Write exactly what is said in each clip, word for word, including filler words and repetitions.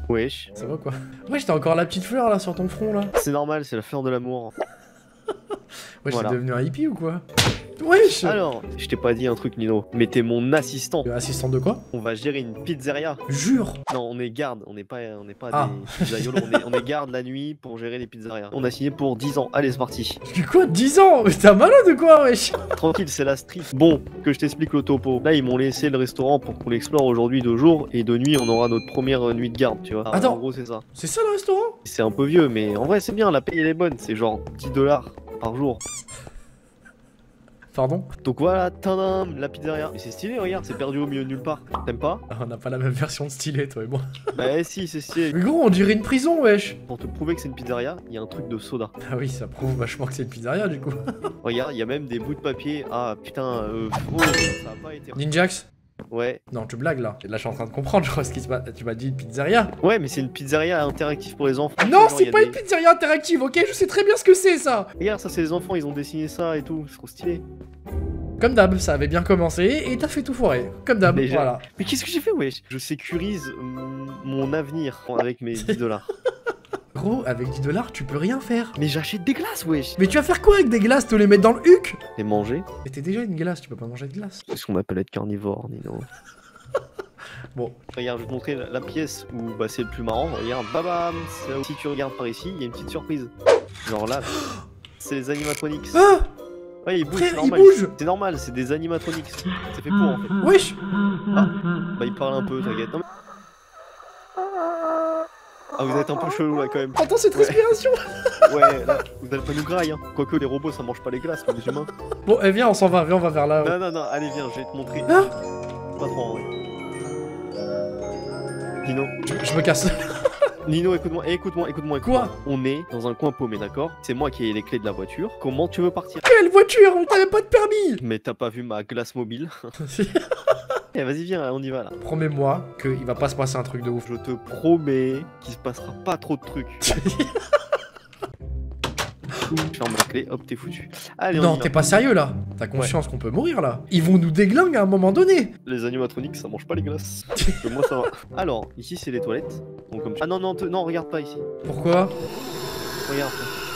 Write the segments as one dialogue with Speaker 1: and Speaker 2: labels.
Speaker 1: Wesh.
Speaker 2: Ça va quoi? Wesh, t'as encore la petite fleur là sur ton front là.
Speaker 1: C'est normal, c'est la fleur de l'amour.
Speaker 2: Wesh,
Speaker 1: Voilà.
Speaker 2: t'es devenu un hippie ou quoi? Wesh.
Speaker 1: Alors, je t'ai pas dit un truc, Nino, mais t'es mon assistant.
Speaker 2: Euh, Assistant de quoi?
Speaker 1: On va gérer une pizzeria.
Speaker 2: Jure.
Speaker 1: Non, on est garde, on n'est pas, on n'est pas
Speaker 2: Ah.
Speaker 1: des pizzaiolos, on est, on est garde la nuit pour gérer les pizzerias. On a signé pour dix ans, allez c'est parti.
Speaker 2: Tu quoi, dix ans? Mais t'es un malade ou quoi, wesh?
Speaker 1: Tranquille, c'est la street. Bon, que je t'explique le topo. Là, ils m'ont laissé le restaurant pour qu'on l'explore aujourd'hui de jour, et de nuit, on aura notre première nuit de garde, tu vois.
Speaker 2: Attends.
Speaker 1: En gros, c'est ça.
Speaker 2: C'est ça le restaurant?
Speaker 1: C'est un peu vieux, mais en vrai, c'est bien, la paye elle est bonne, c'est genre dix dollars par jour.
Speaker 2: Pardon?
Speaker 1: Donc voilà, tadam, la pizzeria. Mais c'est stylé, regarde, c'est perdu au milieu de nulle part. T'aimes pas?
Speaker 2: Ah, on n'a pas la même version de stylé, toi et moi.
Speaker 1: Bah si, c'est stylé.
Speaker 2: Mais gros, on dirait une prison, wesh.
Speaker 1: Pour te prouver que c'est une pizzeria, il y a un truc de soda.
Speaker 2: Ah oui, ça prouve vachement que c'est une pizzeria du coup.
Speaker 1: Regarde, il y a même des bouts de papier. Ah putain, euh, oh, ça a pas été...
Speaker 2: Ninjax?
Speaker 1: Ouais.
Speaker 2: Non, tu blagues là. Là, je suis en train de comprendre, je crois ce qui se passe. Tu m'as dit une pizzeria?
Speaker 1: Ouais, mais c'est une pizzeria interactive pour les enfants.
Speaker 2: Non,
Speaker 1: Genre,
Speaker 2: c'est
Speaker 1: y a
Speaker 2: pas
Speaker 1: des-
Speaker 2: une pizzeria interactive, ok? Je sais très bien ce que c'est ça.
Speaker 1: Regarde, ça c'est les enfants, ils ont dessiné ça et tout, c'est trop stylé.
Speaker 2: Comme d'hab, ça avait bien commencé et t'as fait tout foirer. Comme d'hab,
Speaker 1: Déjà.
Speaker 2: voilà.
Speaker 1: Mais qu'est-ce que j'ai fait, wesh? Je sécurise mm, mon avenir avec mes dix dollars.
Speaker 2: Gros, avec dix dollars, tu peux rien faire.
Speaker 1: Mais j'achète des glaces, wesh.
Speaker 2: Mais tu vas faire quoi avec des glaces? Te les mettre dans le huc?
Speaker 1: Et manger?
Speaker 2: Mais t'es déjà une glace, tu peux pas manger de glace.
Speaker 1: C'est ce qu'on appelle être carnivore, Nino.
Speaker 2: Bon,
Speaker 1: Regarde, je vais te montrer la, la pièce où bah, c'est le plus marrant. Regarde, babam, c'est là où- si tu regardes par ici, il y a une petite surprise. Genre là, c'est les animatronics.
Speaker 2: ah,
Speaker 1: Ouais, ils bougent,
Speaker 2: frère,
Speaker 1: c'est
Speaker 2: il
Speaker 1: normal.
Speaker 2: bouge.
Speaker 1: C'est normal, c'est des animatronics. C'est fait pour en fait.
Speaker 2: Wesh.
Speaker 1: Bah, il parle un peu, t'inquiète. Non, mais- Ah, vous êtes un peu chelou là quand même.
Speaker 2: Attends cette
Speaker 1: Ouais.
Speaker 2: respiration.
Speaker 1: Ouais, là, vous allez pas nous grailler, hein. Quoique les robots ça mange pas les glaces, mais les humains.
Speaker 2: Bon, eh, viens, on s'en va, viens, on va vers là.
Speaker 1: Non, non, non, allez, viens, je vais te montrer.
Speaker 2: Ah.
Speaker 1: Pas trop en vrai. Nino,
Speaker 2: Je, je me casse.
Speaker 1: Nino, écoute-moi, eh, écoute-moi, écoute-moi. écoute-moi.
Speaker 2: Quoi?
Speaker 1: On est dans un coin paumé, d'accord? C'est moi qui ai les clés de la voiture. Comment tu veux partir?
Speaker 2: Quelle voiture? T'avais pas de permis.
Speaker 1: Mais t'as pas vu ma glace mobile? Eh, vas-y, viens, on y va là.
Speaker 2: Promets-moi qu'il va pas se passer un truc de ouf.
Speaker 1: Je te promets qu'il se passera pas trop de trucs. Je ferme la clé, hop, t'es foutu. Allez, on
Speaker 2: Non,
Speaker 1: y va.
Speaker 2: t'es pas sérieux là? T'as conscience qu'on peut mourir là? Ils vont nous déglinguer à un moment donné.
Speaker 1: Les animatroniques, ça mange pas les glaces. Que moi, ça va. Alors, ici, c'est les toilettes. Donc, comme... Ah non, non, te- non, regarde pas ici.
Speaker 2: Pourquoi?
Speaker 1: Regarde.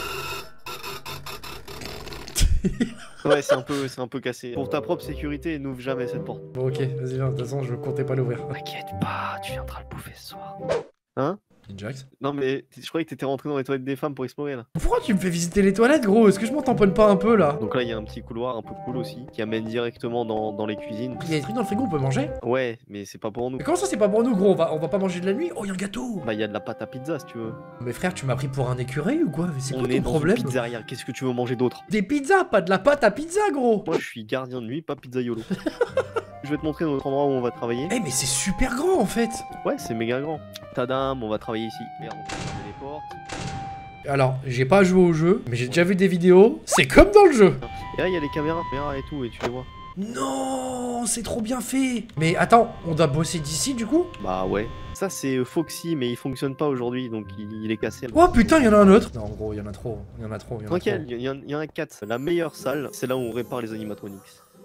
Speaker 1: Ouais, c'est un peu, c'est un peu cassé. Pour ta propre sécurité, n'ouvre jamais cette porte.
Speaker 2: Bon, ok, vas-y, viens, de toute façon, je comptais pas l'ouvrir.
Speaker 1: T'inquiète pas, tu viendras le bouffer ce soir. Hein?
Speaker 2: Ninjax?
Speaker 1: Non mais je croyais que t'étais rentré dans les toilettes des femmes pour explorer là.
Speaker 2: Pourquoi tu me fais visiter les toilettes, gros? Est-ce que je m'en tamponne pas un peu là?
Speaker 1: Donc là il y a un petit couloir un peu cool aussi qui amène directement dans, dans les cuisines.
Speaker 2: Il y a des trucs dans le frigo, on peut manger?
Speaker 1: Ouais mais c'est pas pour nous.
Speaker 2: Mais comment ça, c'est pas pour nous, gros? On va, on va pas manger de la nuit? Oh, y'a un gâteau!
Speaker 1: Bah il y a de la pâte à pizza si tu veux.
Speaker 2: Mais frère, tu m'as pris pour un écureuil ou quoi? Mais c'est quoi
Speaker 1: On est
Speaker 2: ton
Speaker 1: dans
Speaker 2: problème?
Speaker 1: une pizzeria, qu'est-ce que tu veux manger d'autre?
Speaker 2: Des pizzas, pas de la pâte à pizza, gros!
Speaker 1: Moi je suis gardien de nuit, pas pizzaiolo. Je vais te montrer notre endroit où on va travailler.
Speaker 2: Eh, mais c'est super grand en fait!
Speaker 1: Ouais c'est méga grand. Tadam, on va travailler ici. Regarde, on peut fermer les portes.
Speaker 2: Alors, j'ai pas joué au jeu, mais j'ai déjà vu des vidéos. C'est comme dans le jeu!
Speaker 1: Et là il y a les caméras, caméras et tout et tu les vois.
Speaker 2: Non, c'est trop bien fait! Mais attends, on doit bosser d'ici du coup?
Speaker 1: Bah ouais. Ça c'est euh, Foxy mais il fonctionne pas aujourd'hui donc il, il est cassé.
Speaker 2: Oh putain, il y en a un autre! Non, gros, il y en a trop, il y en a trop, il y en a trop.
Speaker 1: Tranquille, il y, en- y en a quatre. La meilleure salle, c'est là où on répare les animatronics.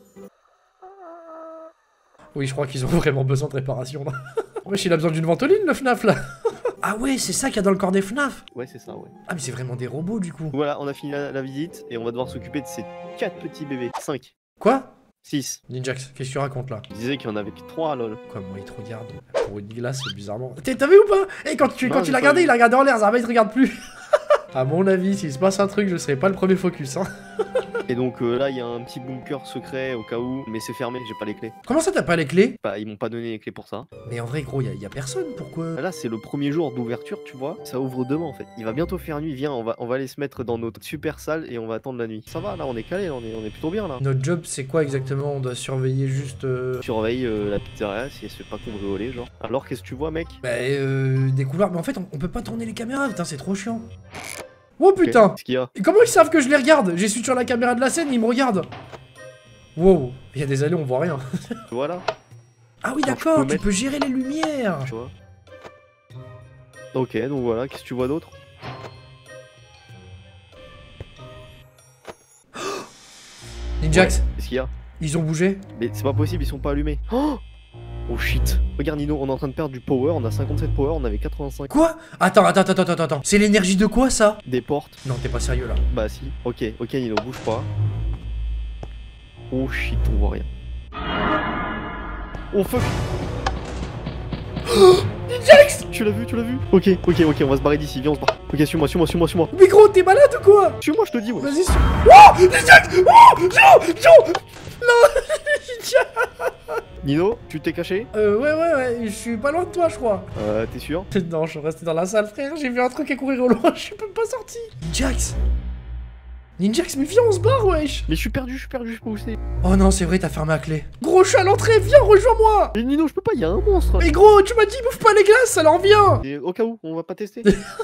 Speaker 2: Oui, je crois qu'ils ont vraiment besoin de réparation là. Wesh, il a besoin d'une ventoline le FNAF là! Ah ouais, c'est ça qu'il y a dans le corps des FNAF!
Speaker 1: Ouais, c'est ça, ouais.
Speaker 2: Ah, mais c'est vraiment des robots du coup.
Speaker 1: Voilà, on a fini la, la visite et on va devoir s'occuper de ces quatre petits bébés. cinq,
Speaker 2: Quoi?
Speaker 1: six.
Speaker 2: Ninjax, qu'est-ce que tu racontes là?
Speaker 1: Je disais qu'il y en avait que trois, lol.
Speaker 2: Quoi, moi il te regarde pour une glace, bizarrement. T'as t'as vu ou pas? Eh, quand tu,
Speaker 1: Non,
Speaker 2: quand tu
Speaker 1: j'ai
Speaker 2: l'as
Speaker 1: pas
Speaker 2: regardé,
Speaker 1: vu.
Speaker 2: il a regardé en l'air, Zarba il te regarde plus. À mon avis, s'il se passe un truc, je serai pas le premier focus, hein.
Speaker 1: Et donc euh, là, il y a un petit bunker secret au cas où, mais c'est fermé, j'ai pas les clés.
Speaker 2: Comment ça, t'as pas les clés?
Speaker 1: Bah, ils m'ont pas donné les clés pour ça.
Speaker 2: Mais en vrai, gros, y a, y a personne, pourquoi?
Speaker 1: Là, c'est le premier jour d'ouverture, tu vois. Ça ouvre demain en fait. Il va bientôt faire nuit, viens, on va, on va aller se mettre dans notre super salle et on va attendre la nuit. Ça va, là, on est calé, on est, on est plutôt bien là.
Speaker 2: Notre job, c'est quoi exactement? On doit surveiller juste. Euh...
Speaker 1: Surveille euh, la pizzeria si elle se fait pas cambrioler, genre. Alors, qu'est-ce que tu vois, mec?
Speaker 2: Bah, euh, des couloirs. Mais en fait, on, on peut pas tourner les caméras, putain, c'est trop chiant. Oh putain!
Speaker 1: Ok, qu'est-ce qu'il y a?
Speaker 2: Et comment ils savent que je les regarde? J'ai su sur la caméra de la scène, ils me regardent. Wow, il y a des allées, on voit rien.
Speaker 1: Voilà,
Speaker 2: Ah oui,
Speaker 1: Alors, je
Speaker 2: d'accord,
Speaker 1: peux
Speaker 2: tu
Speaker 1: mettre-
Speaker 2: peux gérer les lumières.
Speaker 1: tu vois. Ok, donc voilà, qu'est-ce que tu vois d'autre?
Speaker 2: Ninjax,
Speaker 1: Ouais, qu'est-ce qu'il y a?
Speaker 2: ils ont bougé?
Speaker 1: Mais c'est pas possible, ils sont pas allumés. Oh, Oh shit. Regarde Nino, on est en train de perdre du power, on a cinquante-sept power, on avait quatre-vingt-cinq.
Speaker 2: Quoi? Attends, attends, attends, attends, attends. C'est l'énergie de quoi ça?
Speaker 1: Des portes.
Speaker 2: Non, t'es pas sérieux là.
Speaker 1: Bah si. Ok, ok Nino, bouge pas. Oh shit, on voit rien. Oh fuck.
Speaker 2: Ninjax!
Speaker 1: Tu l'as vu, tu l'as vu? Ok, ok, ok, on va se barrer d'ici, viens on se barre. Ok, suis-moi, suis-moi, suis-moi, suis-moi.
Speaker 2: Mais gros, t'es malade ou quoi?
Speaker 1: Suis-moi, je te dis, ouais.
Speaker 2: Vas-y, suis... Oh Ninjax! Oh Joe! Joe! Non Ninjax!
Speaker 1: Nino, tu t'es caché?
Speaker 2: Euh, ouais, ouais, ouais, je suis pas loin de toi, je crois.
Speaker 1: Euh, t'es sûr?
Speaker 2: Non, je suis resté dans la salle, frère, j'ai vu un truc à courir au loin, je suis même pas sorti. Ninjax! Ninjax, mais viens, on se barre, wesh!
Speaker 1: Mais je suis perdu, je suis perdu, je sais pas où c'est.
Speaker 2: Oh non, c'est vrai, t'as fermé la clé. Gros, je suis à l'entrée, viens, rejoins-moi!
Speaker 1: Mais Nino, je peux pas, y a un monstre.
Speaker 2: Mais gros, tu m'as dit, bouffe pas les glaces, alors viens!
Speaker 1: Et au cas où, on va pas tester.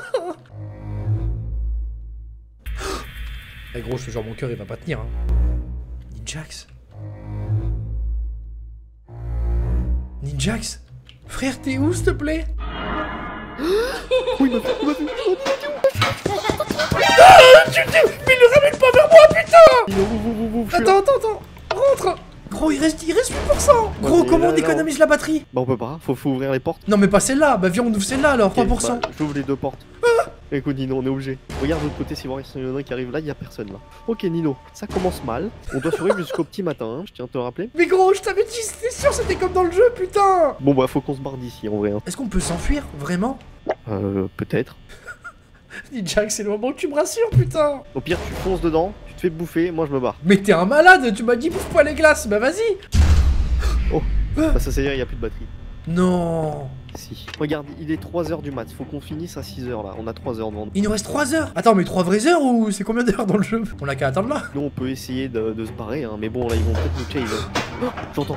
Speaker 2: Eh gros, je te jure, mon cœur, il va pas tenir, hein. Ninjax? Ninjax? Frère, t'es où, s'il te plaît?
Speaker 1: Oui, il m'a vu, il m'a vu.
Speaker 2: Ah, tu te... Mais ne ramène pas vers moi, putain!
Speaker 1: Nino, ouf, ouf, ouf, ouf, je suis
Speaker 2: Attends,
Speaker 1: là.
Speaker 2: attends, attends! Rentre! Gros, il reste, il reste huit pour cent! Gros,
Speaker 1: mais
Speaker 2: comment
Speaker 1: là,
Speaker 2: on
Speaker 1: là,
Speaker 2: économise la batterie?
Speaker 1: Bah on peut pas, faut, faut ouvrir les portes.
Speaker 2: Non, mais pas celle-là! Bah viens, on ouvre celle-là alors, trois pour cent!
Speaker 1: Ok, bah, j'ouvre les deux portes. Écoute Nino, on est obligé. Regarde de l'autre côté, si voir s'il y en a un qui arrive là, il y a personne là. Ok Nino, ça commence mal. On doit survivre jusqu'au petit matin, hein, je tiens à te le rappeler.
Speaker 2: Mais gros, je t'avais dit, c'était sûr, c'était comme dans le jeu, putain!
Speaker 1: Bon bah faut qu'on se barre d'ici en vrai. Hein.
Speaker 2: Est-ce qu'on peut s'enfuir, vraiment?
Speaker 1: Euh, peut-être.
Speaker 2: Ninjax, c'est le moment que tu me rassures, putain!
Speaker 1: Au pire, tu fonces dedans, tu te fais bouffer, moi je me barre.
Speaker 2: Mais t'es un malade, tu m'as dit bouffe pas les glaces, bah vas-y!
Speaker 1: Oh, bah ça c'est dire, il y a plus de batterie.
Speaker 2: Non!
Speaker 1: Si. Regarde, il est trois heures du mat, faut qu'on finisse à six heures là, on a trois heures devant nous.
Speaker 2: Il nous reste trois heures! Attends, mais trois vraies heures ou c'est combien d'heures dans le jeu? On a qu'à attendre là!
Speaker 1: Nous on peut essayer de, de se barrer, hein, mais bon là ils vont peut-être nous chase. Oh, j'entends.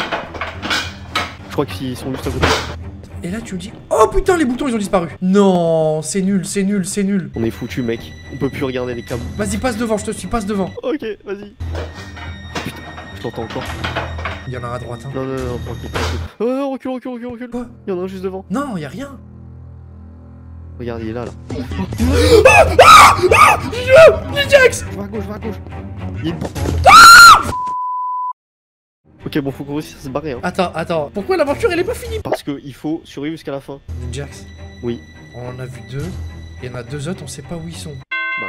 Speaker 1: Je crois qu'ils sont juste à côté.
Speaker 2: Et là tu me dis, oh putain, les boutons ils ont disparu! Non, c'est nul, c'est nul, c'est nul!
Speaker 1: On est foutu mec, on peut plus regarder les câbles.
Speaker 2: Vas-y, passe devant, je te suis, passe devant!
Speaker 1: Ok, vas-y. Putain, je t'entends encore.
Speaker 2: Il y en a un à droite, hein.
Speaker 1: Non, non, non, tranquille, tranquille. Oh, recule, recule, recule, recule.
Speaker 2: Quoi?
Speaker 1: Il y en a un juste devant.
Speaker 2: Non, y a rien!
Speaker 1: Regarde, il est là, là.
Speaker 2: Ninjax!
Speaker 1: Je vais à gauche, je vais à gauche. Il y a une porte. Ok, bon, faut qu'on réussisse à se barrer, hein.
Speaker 2: Attends, attends, pourquoi l'aventure elle est pas finie?
Speaker 1: Parce qu'il faut survivre jusqu'à la fin.
Speaker 2: Ninjax,
Speaker 1: Oui.
Speaker 2: on en a vu deux, il y en a deux autres, on sait pas où ils sont.
Speaker 1: Bah.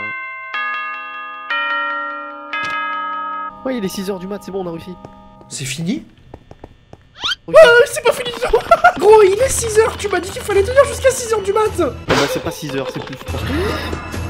Speaker 1: Ouais, il est six heures du mat, c'est bon, on a réussi.
Speaker 2: C'est fini?
Speaker 1: Ok.
Speaker 2: Ah, c'est pas fini! Gros, il est six heures, tu m'as dit qu'il fallait tenir jusqu'à six heures du mat!
Speaker 1: Ah bah, c'est pas six heures, c'est plus.